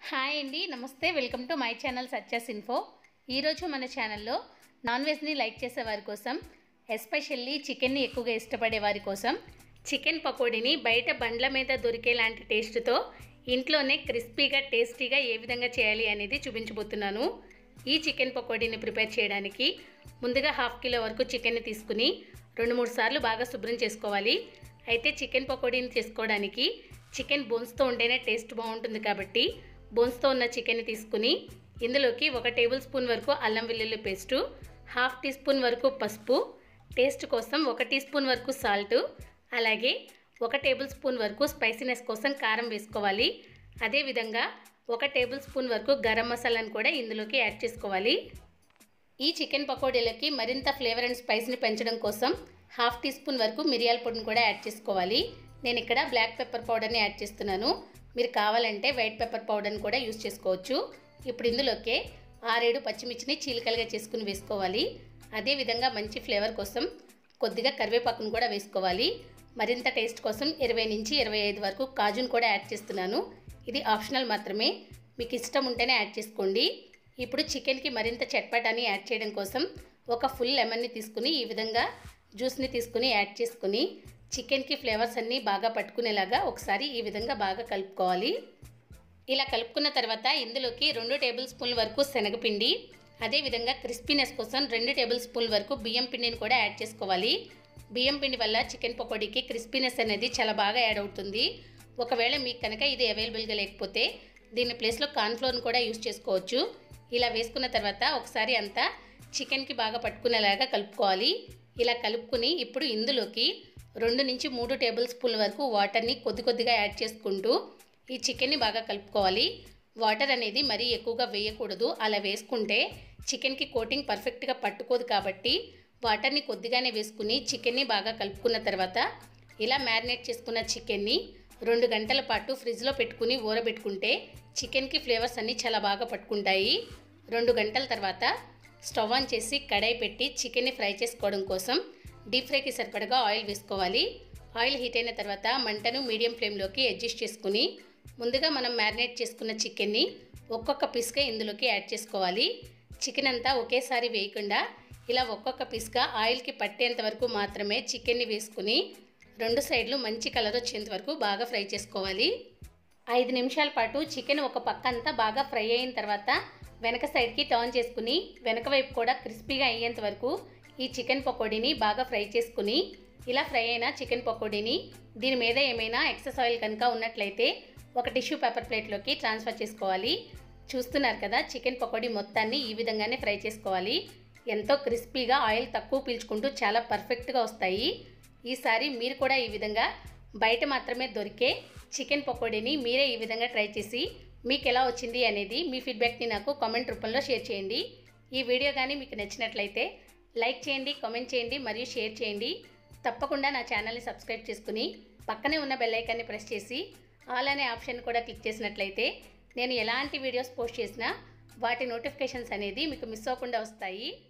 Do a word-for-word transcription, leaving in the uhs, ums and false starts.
Hi అండి, నమస్తే. Welcome to my channel Satya's info. ఈరోజు మన ఛానల్లో నాన్ వెజ్ని లైక్ చేసే వారి కోసం, ఎస్పెషల్లీ చికెన్ని ఎక్కువగా ఇష్టపడే వారి కోసం చికెన్ పకోడీని బయట బండ్ల మీద దొరికేలాంటి టేస్ట్తో ఇంట్లోనే క్రిస్పీగా టేస్టీగా ఏ విధంగా చేయాలి అనేది చూపించబోతున్నాను. ఈ చికెన్ పకోడీని ప్రిపేర్ చేయడానికి ముందుగా హాఫ్ కిలో వరకు చికెన్ని తీసుకుని రెండు మూడు సార్లు బాగా శుభ్రం చేసుకోవాలి. అయితే చికెన్ పకోడీని చేసుకోవడానికి చికెన్ బోన్స్తో ఉంటేనే టేస్ట్ బాగుంటుంది కాబట్టి బోన్స్తో ఉన్న చికెన్ని తీసుకుని ఇందులోకి ఒక టేబుల్ స్పూన్ వరకు అల్లం వెల్లుల్లి పేస్టు, హాఫ్ టీ స్పూన్ వరకు పసుపు, టేస్ట్ కోసం ఒక టీ స్పూన్ వరకు సాల్ట్, అలాగే ఒక టేబుల్ స్పూన్ వరకు స్పైసీనెస్ కోసం కారం వేసుకోవాలి. అదేవిధంగా ఒక టేబుల్ స్పూన్ వరకు గరం మసాలాను కూడా ఇందులోకి యాడ్ చేసుకోవాలి. ఈ చికెన్ పకోడీలకి మరింత ఫ్లేవర్ అండ్ స్పైస్ని పెంచడం కోసం హాఫ్ టీ స్పూన్ వరకు మిరియాల పొడిని కూడా యాడ్ చేసుకోవాలి. నేను ఇక్కడ బ్లాక్ పెప్పర్ పౌడర్ని యాడ్ చేస్తున్నాను. మీరు కావాలంటే వైట్ పెప్పర్ పౌడర్ని కూడా యూజ్ చేసుకోవచ్చు. ఇప్పుడు ఇందులోకే ఆరేడు పచ్చిమిర్చిని చీలికలుగా చేసుకుని వేసుకోవాలి. అదేవిధంగా మంచి ఫ్లేవర్ కోసం కొద్దిగా కరివేపాకును కూడా వేసుకోవాలి. మరింత టేస్ట్ కోసం ఇరవై నుంచి ఇరవై ఐదు వరకు కాజును కూడా యాడ్ చేస్తున్నాను. ఇది ఆప్షనల్ మాత్రమే, మీకు ఇష్టం ఉంటేనే యాడ్ చేసుకోండి. ఇప్పుడు చికెన్కి మరింత చట్పటాని యాడ్ చేయడం కోసం ఒక ఫుల్ లెమన్ని తీసుకుని ఈ విధంగా జ్యూస్ని తీసుకుని యాడ్ చేసుకుని చికెన్కి ఫ్లేవర్స్ అన్నీ బాగా పట్టుకునేలాగా ఒకసారి ఈ విధంగా బాగా కలుపుకోవాలి. ఇలా కలుపుకున్న తర్వాత ఇందులోకి రెండు టేబుల్ స్పూన్ల వరకు శనగపిండి, అదేవిధంగా క్రిస్పీనెస్ కోసం రెండు టేబుల్ స్పూన్ల వరకు బియ్యం పిండిని కూడా యాడ్ చేసుకోవాలి. బియ్యం పిండి వల్ల చికెన్ పకోడీకి క్రిస్పీనెస్ అనేది చాలా బాగా యాడ్ అవుతుంది. ఒకవేళ మీకు కనుక ఇది అవైలబుల్గా లేకపోతే దీని ప్లేస్లో కార్న్ఫ్లోర్ని కూడా యూజ్ చేసుకోవచ్చు. ఇలా వేసుకున్న తర్వాత ఒకసారి అంతా చికెన్కి బాగా పట్టుకునేలాగా కలుపుకోవాలి. ఇలా కలుపుకుని ఇప్పుడు ఇందులోకి రెండు నుంచి మూడు టేబుల్ స్పూన్ల వరకు వాటర్ని కొద్ది కొద్దిగా యాడ్ చేసుకుంటూ ఈ చికెన్ని బాగా కలుపుకోవాలి. వాటర్ అనేది మరీ ఎక్కువగా వేయకూడదు. అలా వేసుకుంటే చికెన్కి కోటింగ్ పర్ఫెక్ట్గా పట్టుకోదు కాబట్టి వాటర్ని కొద్దిగానే వేసుకుని చికెన్ని బాగా కలుపుకున్న తర్వాత ఇలా మ్యారినేట్ చేసుకున్న చికెన్ని రెండు గంటల పాటు ఫ్రిడ్జ్లో పెట్టుకుని ఊరబెట్టుకుంటే చికెన్కి ఫ్లేవర్స్ అన్నీ చాలా బాగా పట్టుకుంటాయి. రెండు గంటల తర్వాత స్టవ్ ఆన్ చేసి కడాయి పెట్టి చికెన్ని ఫ్రై చేసుకోవడం కోసం డీప్ ఫ్రైకి సరిపడగా ఆయిల్ వేసుకోవాలి. ఆయిల్ హీట్ అయిన తర్వాత మంటను మీడియం ఫ్లేమ్లోకి అడ్జస్ట్ చేసుకుని ముందుగా మనం మ్యారినేట్ చేసుకున్న చికెన్ని ఒక్కొక్క పీస్గా ఇందులోకి యాడ్ చేసుకోవాలి. చికెన్ అంతా ఒకేసారి వేయకుండా ఇలా ఒక్కొక్క పీస్గా ఆయిల్కి పట్టేంత వరకు మాత్రమే చికెన్ని వేసుకుని రెండు సైడ్లు మంచి కలర్ వచ్చేంత వరకు బాగా ఫ్రై చేసుకోవాలి. ఐదు నిమిషాల పాటు చికెన్ ఒక పక్క అంతా బాగా ఫ్రై అయిన తర్వాత వెనక సైడ్కి టర్న్ చేసుకుని వెనక వైపు కూడా క్రిస్పీగా అయ్యేంత వరకు ఈ చికెన్ పకోడీని బాగా ఫ్రై చేసుకుని ఇలా ఫ్రై అయిన చికెన్ పకోడీని దీని మీద ఏమైనా ఎక్సెస్ ఆయిల్ కనుక ఉన్నట్లయితే ఒక టిష్యూ పేపర్ ప్లేట్లోకి ట్రాన్స్ఫర్ చేసుకోవాలి. చూస్తున్నారు కదా, చికెన్ పకోడీ మొత్తాన్ని ఈ విధంగానే ఫ్రై చేసుకోవాలి. ఎంతో క్రిస్పీగా ఆయిల్ తక్కువ పీల్చుకుంటూ చాలా పర్ఫెక్ట్గా వస్తాయి. ఈసారి మీరు కూడా ఈ విధంగా బయట మాత్రమే దొరికే చికెన్ పకోడీని మీరే ఈ విధంగా ట్రై చేసి మీకు ఎలా వచ్చింది అనేది మీ ఫీడ్బ్యాక్ని నాకు కామెంట్ రూపంలో షేర్ చేయండి. ఈ వీడియో కానీ మీకు నచ్చినట్లయితే లైక్ చేయండి, కామెంట్ చేయండి మరియు షేర్ చేయండి. తప్పకుండా నా ఛానల్ని సబ్స్క్రైబ్ చేసుకుని పక్కనే ఉన్న బెల్ ఐకాన్ని ప్రెస్ చేసి ఆల్ అనే ఆప్షన్ కూడా క్లిక్ చేసినట్లయితే నేను ఎలాంటి వీడియోస్ పోస్ట్ చేసినా వాటి నోటిఫికేషన్స్ అనేది మీకు మిస్ అవ్వకుండా వస్తాయి.